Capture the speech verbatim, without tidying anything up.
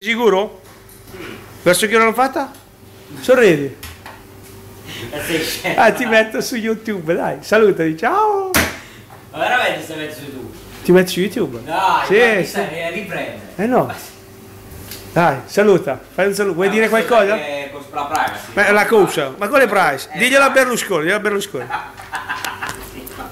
Sicuro? Verso che ora l'ho fatta? Sorridi. Ah, ti metto su YouTube, dai. Salutati, ciao. Ma veramente stai metti su YouTube? Ti metti su YouTube? Dai, sì, ma sì. stai riprendere. Eh no. Dai, saluta. Fai un saluto. Vuoi no, dire qualcosa? Con la privacy. Ma la cosa. Ma quale price? Diglielo a Berlusconi, diglielo a Berlusconi.